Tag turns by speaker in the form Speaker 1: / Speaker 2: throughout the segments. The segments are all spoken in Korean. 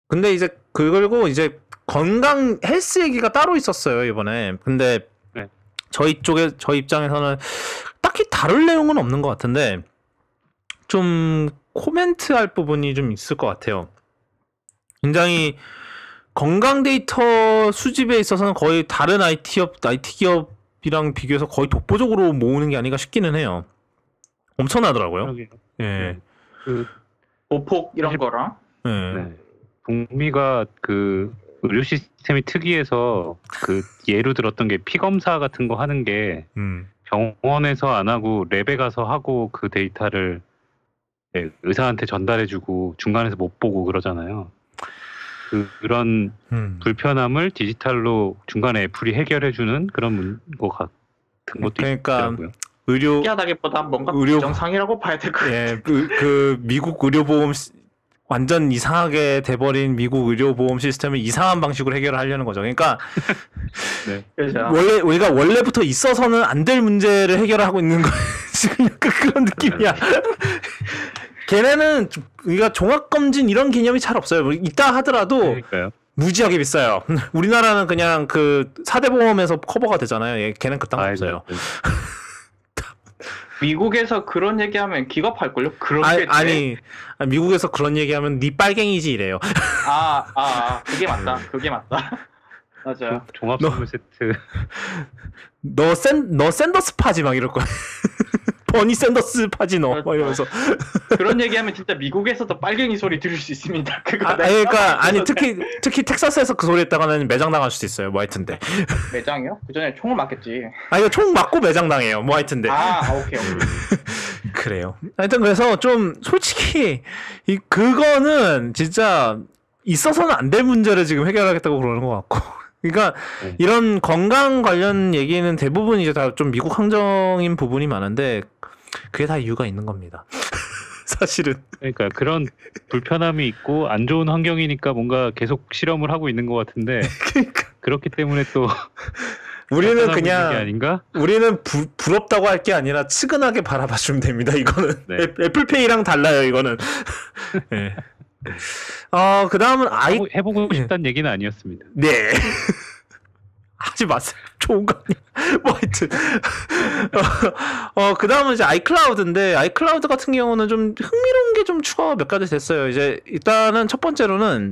Speaker 1: 근데 이제 그리고 이제 건강 헬스 얘기가 따로 있었어요 이번에. 근데
Speaker 2: 네.
Speaker 1: 저희 입장에서는 딱히 다룰 내용은 없는 것 같은데 좀 코멘트할 부분이 좀 있을 것 같아요. 굉장히 건강 데이터 수집에 있어서는 거의 다른 IT 기업이랑 비교해서 거의 독보적으로 모으는 게 아닌가 싶기는 해요. 엄청나더라고요.
Speaker 2: 그러게요.
Speaker 1: 예.
Speaker 2: 그
Speaker 3: 보폭 이런 거랑.
Speaker 1: 예.
Speaker 2: 네. 북미가 그 의료 시스템이 특이해서 그 예로 들었던 게 피 검사 같은 거 하는 게 병원에서 안 하고 랩에 가서 하고 그 데이터를 의사한테 전달해주고 중간에서 못 보고 그러잖아요. 그런 불편함을 디지털로 중간에 애플이 해결해주는 그런 거 같은 것도
Speaker 1: 그러니까
Speaker 2: 있더라고요.
Speaker 1: 의료
Speaker 3: 특이하다기보다 뭔가 정상이라고 봐야 될 것 같아요.
Speaker 1: 예, 그 미국 의료보험 완전 이상하게 돼버린 미국 의료보험 시스템을 이상한 방식으로 해결하려는 거죠. 그러니까
Speaker 2: 네.
Speaker 1: 원래 우리가 원래부터 있어서는 안 될 문제를 해결하고 있는 거 지금 약간 그런 느낌이야. 걔네는 우리가 종합검진 이런 개념이 잘 없어요. 있다 하더라도
Speaker 2: 그러니까요.
Speaker 1: 무지하게 비싸요. 우리나라는 그냥 그 4대 보험에서 커버가 되잖아요. 걔는 그딴 거 없어요.
Speaker 2: 네.
Speaker 3: 미국에서 그런 얘기하면 기겁할걸요?
Speaker 1: 아니 미국에서 그런 얘기하면 니 빨갱이지 이래요.
Speaker 3: 그게 맞다. 맞아요.
Speaker 2: 종합 선물 세트.
Speaker 1: 너 샌더스 파지 막 이럴 거야. 버니 샌더스 파지 너 막 이러면서.
Speaker 3: 그런 얘기하면 진짜 미국에서도 빨갱이 소리 들을 수 있습니다.
Speaker 1: 그러니까 특히 텍사스에서 그 소리 했다가는 매장 당할 수도 있어요. 뭐 하여튼데.
Speaker 3: 매장이요? 그 전에 총을 맞겠지.
Speaker 1: 이거 총 맞고 매장 당해요. 뭐 하여튼데.
Speaker 3: 오케이.
Speaker 1: 그래요. 하여튼 그래서 좀 솔직히 그거는 진짜 있어서는 안 될 문제를 지금 해결하겠다고 그러는 것 같고. 그러니까 이런 건강 관련 얘기는 대부분 이제 다 좀 미국 항정인 부분이 많은데 그게 다 이유가 있는 겁니다. 사실은.
Speaker 2: 그러니까 그런 불편함이 있고 안 좋은 환경이니까 뭔가 계속 실험을 하고 있는 것 같은데
Speaker 1: 그러니까.
Speaker 2: 그렇기 때문에 또
Speaker 1: 우리는 그냥
Speaker 2: 아닌가?
Speaker 1: 우리는 부럽다고 할 게 아니라 측은하게 바라봐 주면 됩니다. 이거는
Speaker 2: 네.
Speaker 1: 애플페이랑 달라요. 이거는. 네. 그 다음은
Speaker 2: 해보고 싶다는 얘기는 아니었습니다.
Speaker 1: 네. 하지 마세요. 좋은 거 아니야. 뭐 하여튼. 그 다음은 이제 아이클라우드인데, 아이클라우드 같은 경우는 좀 흥미로운 게 좀 추가가 몇 가지 됐어요. 이제, 일단은 첫 번째로는,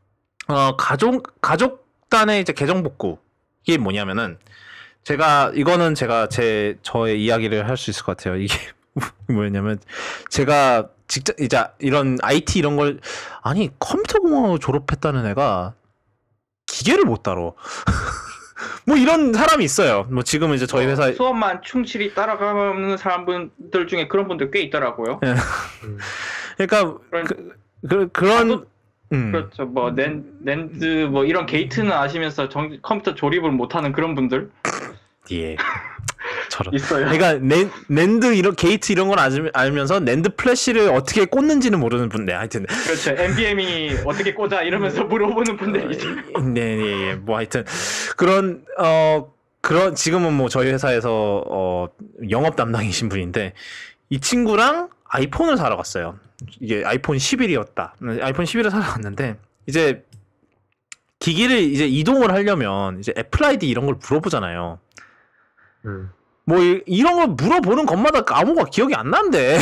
Speaker 1: 가족단의 이제 계정 복구. 이게 뭐냐면은, 이거는 저의 이야기를 할 수 있을 것 같아요. 이게 뭐였냐면, 제가 이제 이런 IT 이런 걸, 아니, 컴퓨터 공학을 졸업했다는 애가 기계를 못 다뤄. 뭐 이런 사람이 있어요. 뭐 지금은 이제 저희 회사에
Speaker 3: 수업만 충실히 따라가는 사람들 중에 그런 분들 꽤 있더라고요.
Speaker 1: 그러니까 그런
Speaker 3: 그렇죠. 뭐 낸드 뭐 이런 게이트는 아시면서 컴퓨터 조립을 못하는 그런 분들.
Speaker 1: 예. 저런.
Speaker 3: 있어요.
Speaker 1: 그러니까 낸드 이런 게이트 이런 걸 알면서 낸드 플래시를 어떻게 꽂는지는 모르는 분들. 하여튼.
Speaker 3: 그렇죠. NVMe 어떻게 꽂아 이러면서 물어보는 분들이죠.
Speaker 1: 네. 뭐 하여튼 그런 지금은 뭐 저희 회사에서 영업 담당이신 분인데 이 친구랑 아이폰을 사러 갔어요. 이게 아이폰 11이었다. 아이폰 11을 사러 갔는데 이제 기기를 이제 이동을 하려면 이제 애플 아이디 이런 걸 물어보잖아요. 뭐 이런 걸 물어보는 것마다 아무가 기억이 안 난대.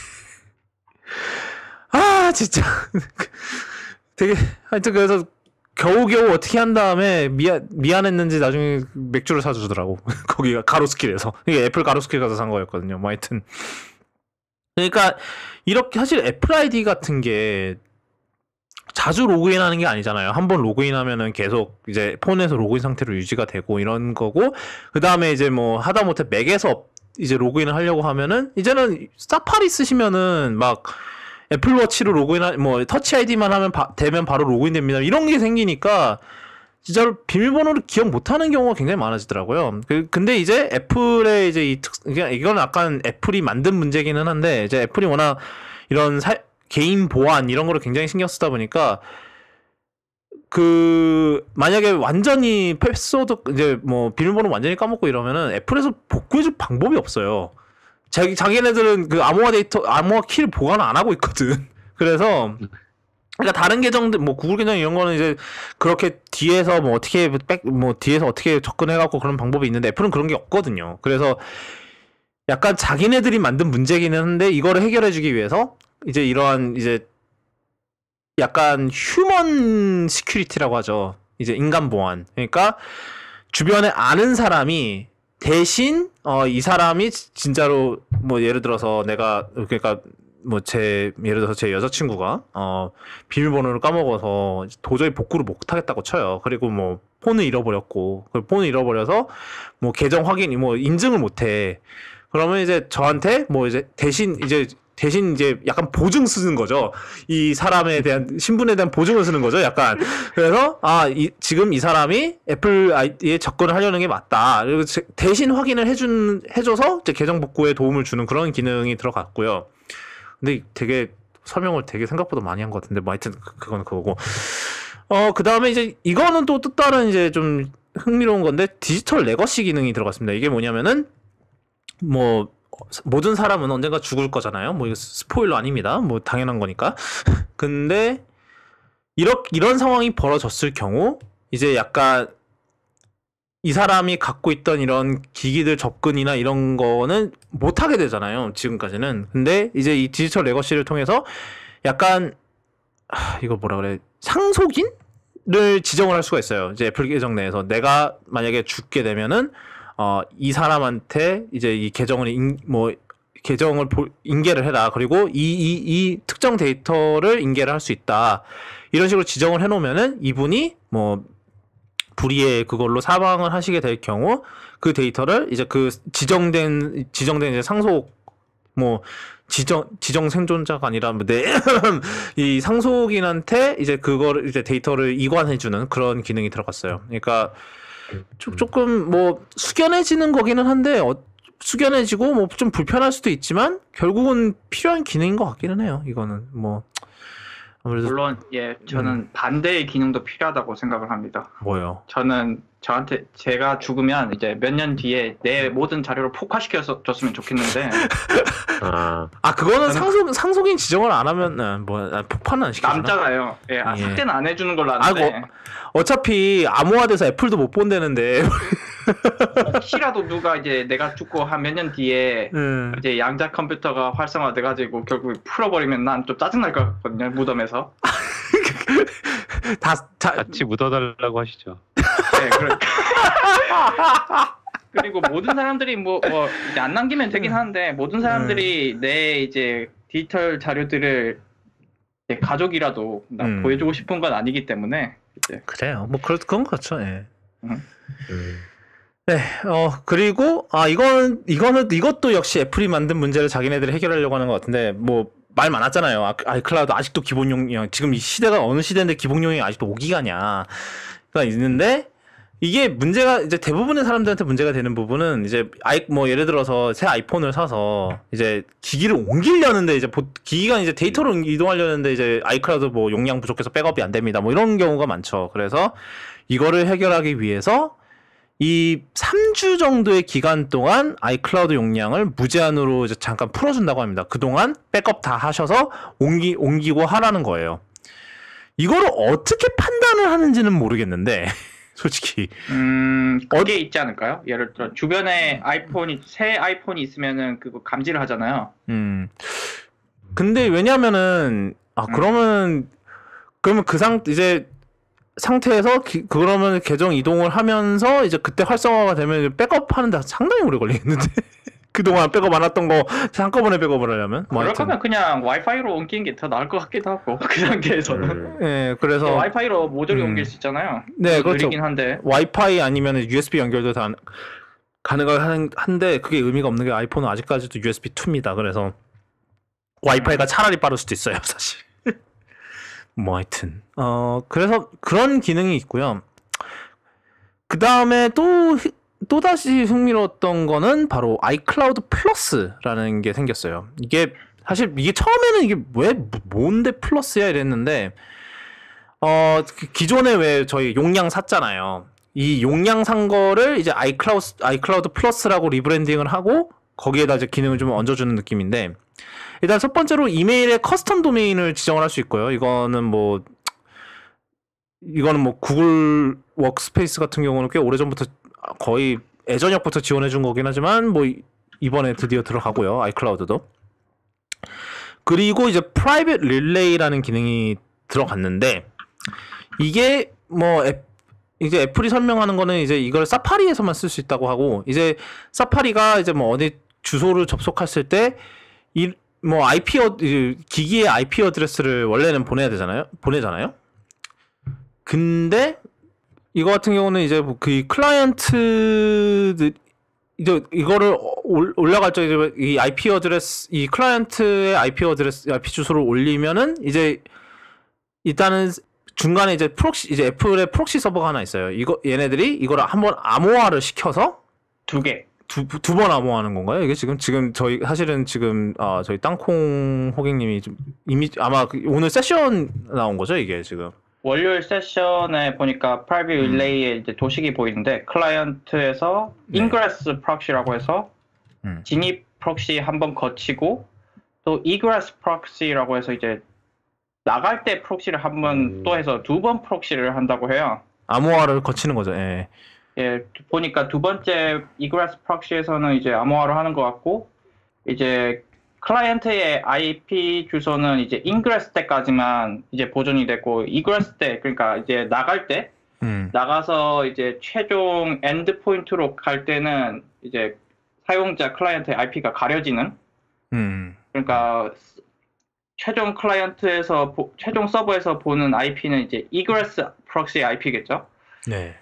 Speaker 1: 진짜 되게 하여튼 그래서 겨우겨우 어떻게 한 다음에 미안했는지 나중에 맥주를 사주더라고. 거기가 가로수길에서. 이게 애플 가로수길 가서 산 거였거든요. 뭐 하여튼 그러니까 이렇게 사실 애플 아이디 같은 게 자주 로그인하는 게 아니잖아요. 한번 로그인하면은 계속 이제 폰에서 로그인 상태로 유지가 되고 이런 거고, 그 다음에 이제 뭐 하다못해 맥에서 이제 로그인을 하려고 하면은 이제는 사파리 쓰시면은 막 애플워치로 뭐 터치 아이디만 하면 되면 바로 로그인 됩니다. 이런 게 생기니까 진짜로 비밀번호를 기억 못하는 경우가 굉장히 많아지더라고요. 근데 이제 애플의 이제 이건 약간 애플이 만든 문제기는 한데 이제 애플이 워낙 이런 개인 보안 이런 거를 굉장히 신경 쓰다 보니까 만약에 완전히 패스워드 이제 뭐 비밀번호 완전히 까먹고 이러면은 애플에서 복구해줄 방법이 없어요. 자기네들은 그 암호화 키를 보관 안 하고 있거든. 그래서 그러니까 다른 계정들 뭐 구글 계정 이런 거는 이제 그렇게 뒤에서 뭐 어떻게 뒤에서 어떻게 접근해갖고 그런 방법이 있는데 애플은 그런 게 없거든요. 그래서 약간 자기네들이 만든 문제기는 한데 이거를 해결해주기 위해서 이제 이러한 이제 약간 휴먼 시큐리티라고 하죠. 이제 인간 보안. 그러니까 주변에 아는 사람이 대신 이 사람이 진짜로 뭐 예를 들어서 내가 그러니까 뭐 예를 들어서 제 여자친구가 비밀번호를 까먹어서 도저히 복구를 못 하겠다고 쳐요. 그리고 뭐 폰을 잃어버렸고 폰을 잃어버려서 뭐 계정 확인 뭐 인증을 못 해. 그러면 이제 저한테 뭐 이제 대신 이제 약간 보증 쓰는 거죠. 이 사람에 대한 신분에 대한 보증을 쓰는 거죠. 약간 그래서 지금 이 사람이 애플 아이디에 접근을 하려는 게 맞다. 그리고 대신 확인을 해줘서 이제 계정 복구에 도움을 주는 그런 기능이 들어갔고요. 근데 되게 설명을 되게 생각보다 많이 한 것 같은데 뭐 하여튼 그건 그거고. 그 다음에 이제 이거는 또 다른 이제 좀 흥미로운 건데 디지털 레거시 기능이 들어갔습니다. 이게 뭐냐면은 뭐 모든 사람은 언젠가 죽을 거잖아요. 뭐 이거 스포일러 아닙니다. 뭐 당연한 거니까. 근데 이런 상황이 벌어졌을 경우 이제 약간 이 사람이 갖고 있던 이런 기기들 접근이나 이런 거는 못 하게 되잖아요. 지금까지는. 근데 이제 이 디지털 레거시를 통해서 약간 이거 뭐라 그래? 상속인을 지정을 할 수가 있어요. 이제 애플 계정 내에서 내가 만약에 죽게 되면은 이 사람한테 이제 이 계정을 인계를 해라. 그리고 이 특정 데이터를 인계를 할 수 있다. 이런 식으로 지정을 해놓으면은 이분이 뭐 불의의 그걸로 사망을 하시게 될 경우 그 데이터를 이제 그 지정된 이제 상속 뭐 지정 생존자가 아니라 이 상속인한테 이제 그거를 이제 데이터를 이관해주는 그런 기능이 들어갔어요. 그러니까 조금 뭐 숙연해지는 거기는 한데 숙연해지고 뭐 좀 불편할 수도 있지만 결국은 필요한 기능인 것 같기는 해요. 이거는 뭐 아무래도
Speaker 3: 물론 저는 반대의 기능도 필요하다고 생각을 합니다.
Speaker 1: 뭐요?
Speaker 3: 저는 제가 죽으면 이제 몇 년 뒤에 내 모든 자료를 폭파시켜줬으면 좋겠는데.
Speaker 1: 그거는 상속인 지정을 안 하면 폭파는 안 시켜주나?
Speaker 3: 남자가요. 삭제는 안 해주는 걸로 아는데.
Speaker 1: 어차피 암호화돼서 애플도 못 본다는데.
Speaker 3: 혹시라도 누가 이제 내가 죽고 한 몇 년 뒤에 이제 양자 컴퓨터가 활성화돼가지고 결국 풀어버리면 난 좀 짜증날 것 같거든요. 무덤에서.
Speaker 2: 같이 묻어달라고 하시죠.
Speaker 3: 네, 그러니까. 그리고 모든 사람들이 뭐 이제 안 남기면 되긴 하는데 모든 사람들이 내 이제 디지털 자료들을 가족이라도 보여주고 싶은 건 아니기 때문에 이제.
Speaker 1: 그래요. 뭐 그건 그렇죠. 예. 네. 그리고 이것도 역시 애플이 만든 문제를 자기네들이 해결하려고 하는 것 같은데 뭐 말 많았잖아요. 아이클라우드 아직도 기본 용량 지금 이 시대가 어느 시대인데 기본 용량이 아직도 5기가냐. 가 있는데 이게 문제가 이제 대부분의 사람들한테 문제가 되는 부분은 이제 뭐 예를 들어서 새 아이폰을 사서 이제 기기를 옮기려는데 이제 기기가 이제 데이터로 이동하려는데 이제 아이클라우드 뭐 용량 부족해서 백업이 안 됩니다. 뭐 이런 경우가 많죠. 그래서 이거를 해결하기 위해서 이 3주 정도의 기간 동안 아이클라우드 용량을 무제한으로 이제 잠깐 풀어준다고 합니다. 그동안 백업 다 하셔서 옮기고 하라는 거예요. 이거를 어떻게 판단을 하는지는 모르겠는데 솔직히
Speaker 3: 그게 있지 않을까요? 예를 들어 주변에 새 아이폰이 있으면은 그거 감지를 하잖아요.
Speaker 1: 근데 왜냐면은 그러면 이제 상태에서 그러면 계정 이동을 하면서 이제 그때 활성화가 되면 백업하는데 상당히 오래 걸리겠는데 그동안 백업 안 했던 거 한꺼번에 백업을 하려면
Speaker 3: 그럴 거면 그냥 와이파이로 옮기는 게 더 나을 것 같기도 하고 그 단계에서는.
Speaker 1: 네, 그래서
Speaker 3: 와이파이로 모조리 옮길 수 있잖아요.
Speaker 1: 네, 그렇죠.
Speaker 3: 느리긴 한데
Speaker 1: 와이파이 아니면 USB 연결도 다 가능한데 그게 의미가 없는 게 아이폰은 아직까지도 USB 2입니다. 그래서 와이파이가 차라리 빠를 수도 있어요, 사실. 뭐 하여튼 그래서 그런 기능이 있고요. 그 다음에 또다시 흥미로웠던 거는 바로 아이클라우드 플러스라는 게 생겼어요. 이게 사실 처음에는 이게 뭔데 플러스야 이랬는데 기존에 왜 저희 용량 샀잖아요. 이 용량 산 거를 이제 아이클라우드 플러스라고 리브랜딩을 하고 거기에다 이제 기능을 좀 얹어주는 느낌인데 일단 첫 번째로 이메일에 커스텀 도메인을 지정을 할 수 있고요. 이거는 뭐 구글 워크스페이스 같은 경우는 꽤 오래전부터 거의 예전역부터 지원해 준 거긴 하지만 뭐 이번에 드디어 들어가고요. 아이클라우드도. 그리고 이제 프라이빗 릴레이라는 기능이 들어갔는데 이게 뭐 이제 애플이 설명하는 거는 이제 이걸 사파리에서만 쓸 수 있다고 하고 이제 사파리가 이제 뭐 어디 주소를 접속했을 때 뭐 기기의 IP 어드레스를 원래는 보내잖아요. 근데 이거 같은 경우는 이제 뭐 그 클라이언트 이제 이거를 올라갈 때 이제 이 IP 어드레스 이 클라이언트의 IP 주소를 올리면은 이제 일단은 중간에 이제 이제 애플의 프록시 서버가 하나 있어요. 얘네들이 이거를 한번 암호화를 시켜서 두 번 암호화하는 건가요? 이게 지금 저희 사실은 지금 저희 땅콩 호객님이 좀 이미 아마 오늘 세션 나온 거죠, 이게 지금.
Speaker 3: 월요일 세션에 보니까 프라이빗 릴레이에 이제 도식이 보이는데 클라이언트에서 인그레스 프록시라고 해서 진입 프록시 한번 거치고 또 이그레스 프록시라고 해서 이제 나갈 때 프록시를 한번 또 해서 두 번 프록시를 한다고 해요.
Speaker 1: 암호화를 거치는 거죠. 예.
Speaker 3: 예, 보니까 두 번째 이그레스 프록시에서는 이제 암호화를 하는 것 같고 이제 클라이언트의 IP 주소는 이제 인그레스 때까지만 이제 보존이 되고 이그레스 때 그러니까 이제 나갈 때 나가서 이제 최종 엔드 포인트로 갈 때는 이제 사용자 클라이언트의 IP가 가려지는 그러니까 최종 클라이언트에서 최종 서버에서 보는 IP는 이제 이그레스 프록시 IP겠죠.
Speaker 1: 네.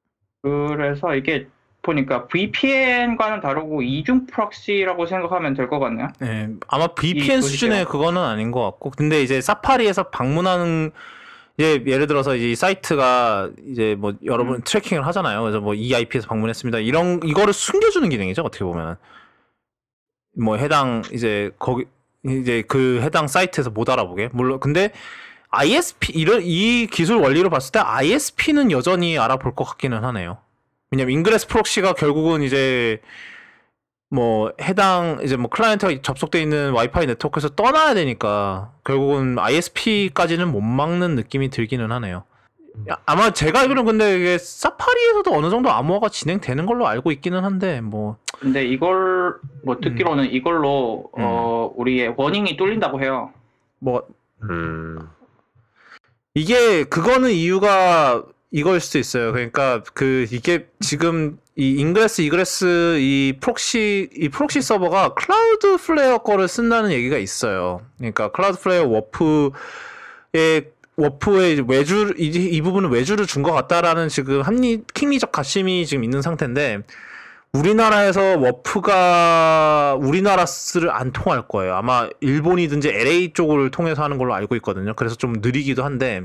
Speaker 3: 그래서 이게 보니까 VPN과는 다르고 이중 프록시라고 생각하면 될 것 같네요.
Speaker 1: 네, 아마 VPN 수준의 그거는 아닌 것 같고, 근데 이제 사파리에서 방문하는 이제 예를 들어서 이제 이 사이트가 이제 뭐 여러분 트래킹을 하잖아요. 그래서 뭐 이 IP에서 방문했습니다. 이거를 숨겨주는 기능이죠. 어떻게 보면 뭐 해당 이제 거기 이제 그 해당 사이트에서 못 알아보게. 물론 근데 ISP 이 기술 원리로 봤을 때 ISP는 여전히 알아볼 것 같기는 하네요. 왜냐면 인그레스 프록시가 결국은 이제 뭐 해당 이제 뭐 클라이언트가 접속돼 있는 와이파이 네트워크에서 떠나야 되니까 결국은 ISP까지는 못 막는 느낌이 들기는 하네요. 아마 제가 알기로는 근데 이게 사파리에서도 어느 정도 암호화가 진행되는 걸로 알고 있기는 한데 뭐
Speaker 3: 근데 이걸 뭐 듣기로는 이걸로 우리의 워닝이 뚫린다고 해요.
Speaker 1: 뭐 이게 그거는 이유가 이걸 수도 있어요. 그러니까 이게 지금 이 이그레스 이 프록시 서버가 클라우드플레어 거를 쓴다는 얘기가 있어요. 그러니까 클라우드플레어 워프의 외주 이 부분은 외주를 준 것 같다라는 지금 킹리적 가심이 지금 있는 상태인데 우리나라에서 워프가 우리나라 쓰를 안 통할 거예요. 아마 일본이든지 LA 쪽을 통해서 하는 걸로 알고 있거든요. 그래서 좀 느리기도 한데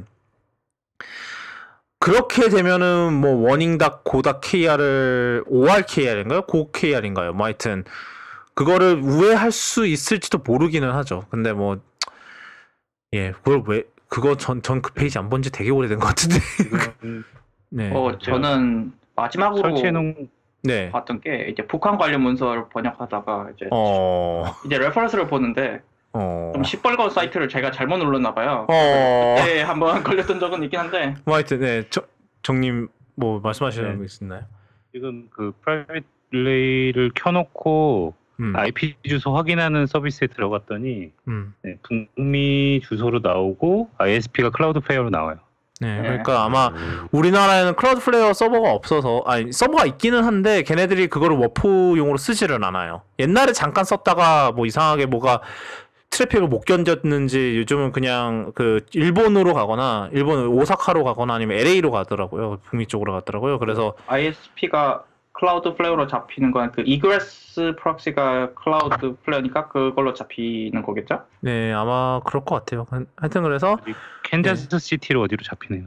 Speaker 1: 그렇게 되면은 뭐 워닝.go.kr을 ORKR인가요? go.kr인가요? 뭐 하여튼 그거를 우회할 수 있을지도 모르기는 하죠. 근데 뭐 예, 그거 전 그 페이지 안 본 지 되게 오래된 것 같은데.
Speaker 3: 네. 저는 마지막으로
Speaker 2: 설치해놓은
Speaker 3: 봤던 게 이제 북한 관련 문서를 번역하다가 이제 레퍼런스를 보는데 좀 시뻘건 사이트를 제가 잘못 눌렀나 봐요. 그때 한번 걸렸던 적은 있긴 한데.
Speaker 1: 뭐 하여튼 네, 정님 뭐 말씀하시는 거 있나요?
Speaker 2: 지금 그 프라이빗 릴레이를 켜놓고 IP 주소 확인하는 서비스에 들어갔더니 북미 주소로 나오고 ISP가 클라우드플레이어로 나와요.
Speaker 1: 네, 그러니까 아마 우리나라에는 클라우드플레이어 서버가 없어서 서버가 있기는 한데 걔네들이 그거를 워프용으로 쓰지를 않아요. 옛날에 잠깐 썼다가 뭐 이상하게 뭐가 트래픽을 못 견뎠는지 요즘은 그냥 그 일본으로 가거나 일본 오사카로 가거나 아니면 LA로 가더라고요. 북미 쪽으로 가더라고요. 그래서
Speaker 3: ISP가 클라우드플레이어로 잡히는 건 그 이그레스 프록시가 클라우드플레이어니까 그걸로 잡히는 거겠죠?
Speaker 1: 네, 아마 그럴 것 같아요. 하여튼 그래서
Speaker 2: 캔자스 시티로 어디로 잡히네요.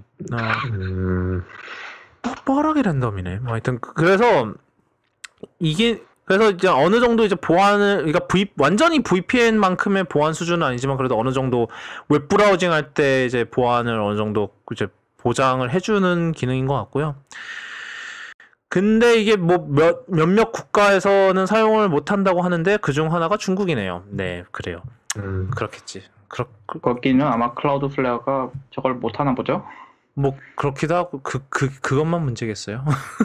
Speaker 1: 뻔뻔하게 랜덤이네. 뭐 하여튼 그래서 이게 그래서 이제 어느 정도 이제 보안을 그러니까 완전히 VPN만큼의 보안 수준은 아니지만 그래도 어느 정도 웹 브라우징 할 때 이제 보안을 어느 정도 이제 보장을 해주는 기능인 것 같고요. 근데 이게 뭐 몇몇 국가에서는 사용을 못 한다고 하는데 그중 하나가 중국이네요. 네, 그래요. 그렇겠지.
Speaker 3: 거기는 아마 클라우드플레어가 저걸 못 하나 보죠.
Speaker 1: 뭐 그렇기도 하고 그것만 문제겠어요.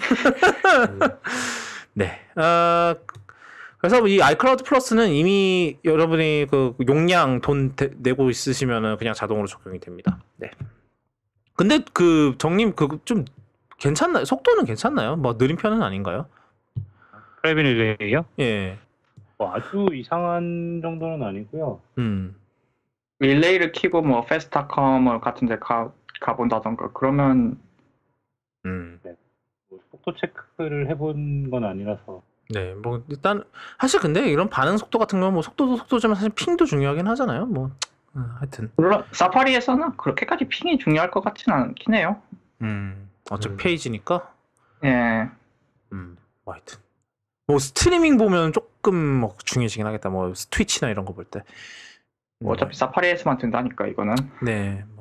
Speaker 1: 네. 그래서 이 iCloud 플러스는 이미 여러분이 그 용량 돈 내고 있으시면은 그냥 자동으로 적용이 됩니다. 네. 근데 그 정님 그 좀 괜찮나요? 속도는 괜찮나요? 뭐 느린 편은 아닌가요?
Speaker 2: 프라이빗 릴레이요?
Speaker 1: 예.
Speaker 2: 뭐 아주 이상한 정도는 아니고요.
Speaker 3: 릴레이를 키고 뭐 페스타컴을 같은데 가본다던가 그러면
Speaker 2: 네. 뭐 속도 체크를 해본 건 아니라서.
Speaker 1: 네, 뭐 일단 사실 근데 이런 반응 속도 같은 건 뭐 속도도 속도지만 사실 핑도 중요하긴 하잖아요. 뭐 하여튼
Speaker 3: 물론 사파리에서는 그렇게까지 핑이 중요할 것 같지는 않긴 해요.
Speaker 1: 어차피 페이지니까.
Speaker 3: 예.
Speaker 1: 뭐 하여튼 뭐 스트리밍 보면 조금 뭐 중요해지긴 하겠다. 뭐 트위치나 이런 거 볼 때.
Speaker 3: 어차피 사파리에서만 된다니까 이거는.
Speaker 1: 네, 뭐